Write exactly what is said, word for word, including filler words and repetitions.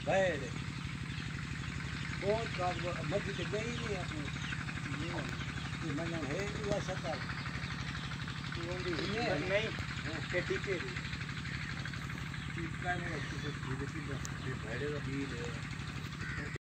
बैठ बहुत काज मस्जिद गई नहीं अपनी ये मैंने है हुआ सकर ये नहीं के टीके टीका ने किसी धीरे धीरे बैठे का भी